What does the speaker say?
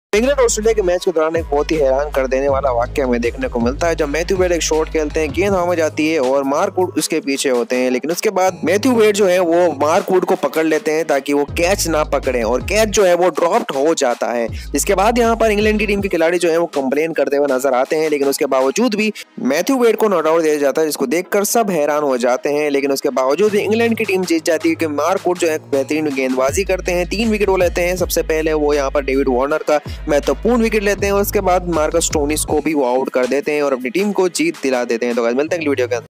England Australia के match के दौरान एक बहुत ही हैरान कर देने वाला वाक्य हमें देखने को मिलता है। जब मैथ्यू वेड एक शॉट खेलते हैं, गेंद हवा में जाती है और मार्क वुड उसके पीछे होते हैं, लेकिन उसके बाद मैथ्यू वेड जो है वो मार्क वुड को पकड़ लेते हैं ताकि वो कैच ना पकड़े और कैच जो है वो ड्रॉप्ड हो जाता है। जिसके बाद यहाँ पर इंग्लैंड की टीम के खिलाड़ी जो है वो कंप्लेन करते हुए नजर आते हैं, लेकिन उसके बावजूद भी मैथ्यू वेड को नॉट आउट दिया जाता है, जिसको देखकर सब हैरान हो जाते हैं। लेकिन उसके बावजूद भी इंग्लैंड की टीम जीत जाती है क्योंकि मार्क वुड जो है बेहतरीन गेंदबाजी करते हैं, 3 विकेट वो लेते हैं। सबसे पहले वो यहाँ पर डेविड वार्नर का महत्वपूर्ण विकेट लेते हैं और उसके बाद मार्कस स्टोनिस को भी वो आउट कर देते हैं और अपनी टीम को जीत दिला देते हैं। तो गाइस मिलते हैं अगली वीडियो के अंदर।